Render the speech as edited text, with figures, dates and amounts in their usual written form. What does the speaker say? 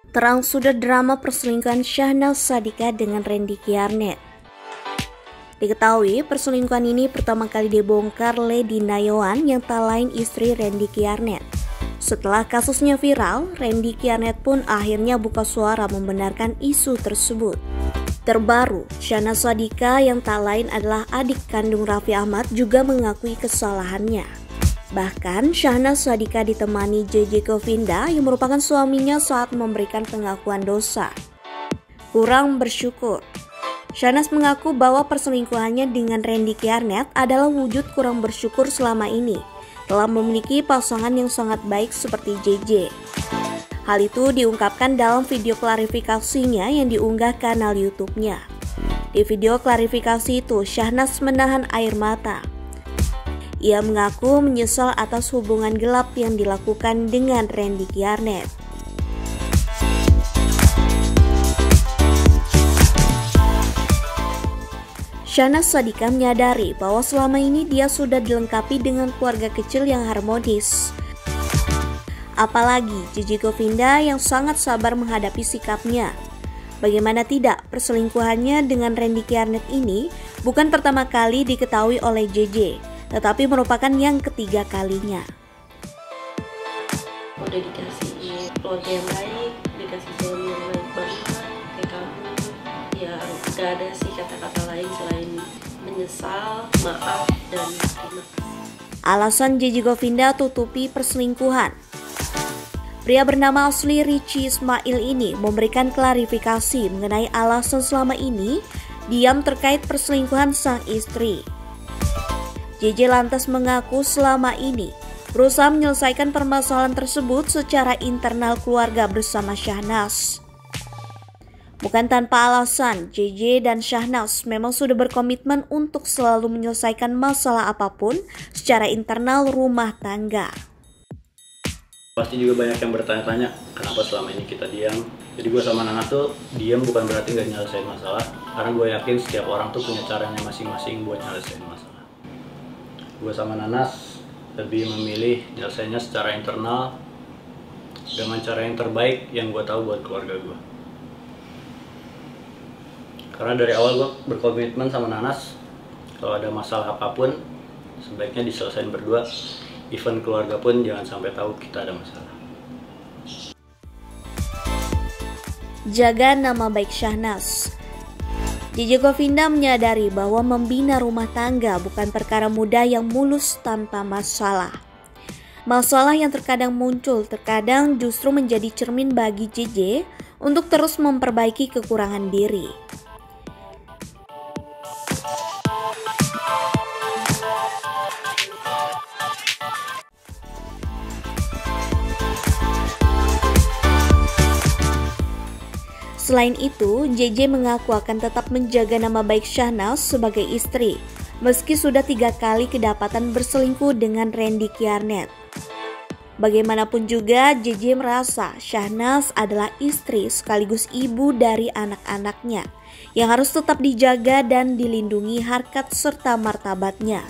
Terang sudah drama perselingkuhan Syahnaz Sadiqah dengan Randy Kiyarnet. Diketahui perselingkuhan ini pertama kali dibongkar Lady Nayoan yang tak lain istri Randy Kiyarnet. Setelah kasusnya viral, Randy Kiyarnet pun akhirnya buka suara membenarkan isu tersebut. Terbaru, Syahnaz Sadiqah yang tak lain adalah adik kandung Raffi Ahmad juga mengakui kesalahannya. Bahkan Syahnaz Sadiqah ditemani JJ Govinda yang merupakan suaminya saat memberikan pengakuan dosa. Kurang bersyukur. Syahnaz mengaku bahwa perselingkuhannya dengan Randy Kiyarnet adalah wujud kurang bersyukur selama ini telah memiliki pasangan yang sangat baik seperti JJ. Hal itu diungkapkan dalam video klarifikasinya yang diunggah kanal YouTube-nya. Di video klarifikasi itu, Syahnaz menahan air mata. Ia mengaku menyesal atas hubungan gelap yang dilakukan dengan Randy Kiyarnet. Syahnaz Sadiqah menyadari bahwa selama ini dia sudah dilengkapi dengan keluarga kecil yang harmonis. Apalagi JJ Govinda yang sangat sabar menghadapi sikapnya. Bagaimana tidak, perselingkuhannya dengan Randy Kiyarnet ini bukan pertama kali diketahui oleh JJ, tetapi merupakan yang ketiga kalinya. Udah dikasih keluarga yang baik, dikasih suami yang baik banget kayak kamu. Ya gak ada sih kata-kata lain selain menyesal, maaf, dan terima kasih. Alasan JJ Govinda tutupi perselingkuhan. Pria bernama asli Richie Ismail ini memberikan klarifikasi mengenai alasan selama ini diam terkait perselingkuhan sang istri. JJ lantas mengaku selama ini berusaha menyelesaikan permasalahan tersebut secara internal keluarga bersama Syahnaz. Bukan tanpa alasan, JJ dan Syahnaz memang sudah berkomitmen untuk selalu menyelesaikan masalah apapun secara internal rumah tangga. Pasti juga banyak yang bertanya-tanya kenapa selama ini kita diam. Jadi gue sama Nanas tuh diam bukan berarti gak nyelesain masalah, karena gue yakin setiap orang tuh punya caranya masing-masing buat nyelesain masalah. Gue sama Nanas lebih memilih nyelesainnya secara internal dengan cara yang terbaik yang gue tahu buat keluarga gue. Karena dari awal gue berkomitmen sama Nanas, kalau ada masalah apapun sebaiknya diselesain berdua. Even keluarga pun jangan sampai tahu kita ada masalah. Jaga nama baik Syahnaz. JJ Govinda menyadari bahwa membina rumah tangga bukan perkara mudah yang mulus tanpa masalah. Masalah yang terkadang muncul terkadang justru menjadi cermin bagi JJ untuk terus memperbaiki kekurangan diri. Selain itu, JJ mengaku akan tetap menjaga nama baik Syahnaz sebagai istri, meski sudah 3 kali kedapatan berselingkuh dengan Randy Kiyarnet. Bagaimanapun juga, JJ merasa Syahnaz adalah istri sekaligus ibu dari anak-anaknya, yang harus tetap dijaga dan dilindungi harkat serta martabatnya.